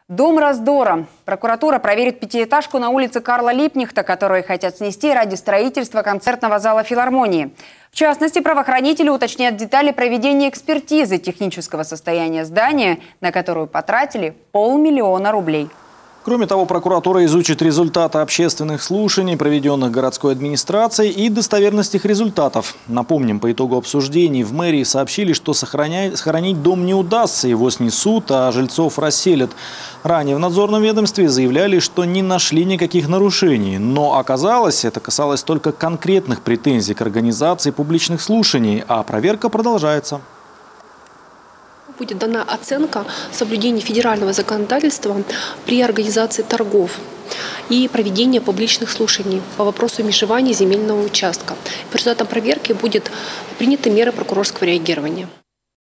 Дом раздора. Прокуратура проверит пятиэтажку на улице Карла Липкнехта, которую хотят снести ради строительства концертного зала филармонии. В частности, правоохранители уточнят детали проведения экспертизы технического состояния здания, на которую потратили 500 000 рублей. Кроме того, прокуратура изучит результаты общественных слушаний, проведенных городской администрацией, и достоверность их результатов. Напомним, по итогу обсуждений в мэрии сообщили, что сохранить дом не удастся, его снесут, а жильцов расселят. Ранее в надзорном ведомстве заявляли, что не нашли никаких нарушений. Но оказалось, это касалось только конкретных претензий к организации публичных слушаний, а проверка продолжается. Будет дана оценка соблюдения федерального законодательства при организации торгов и проведении публичных слушаний по вопросу межевания земельного участка. По результатам проверки будут приняты меры прокурорского реагирования.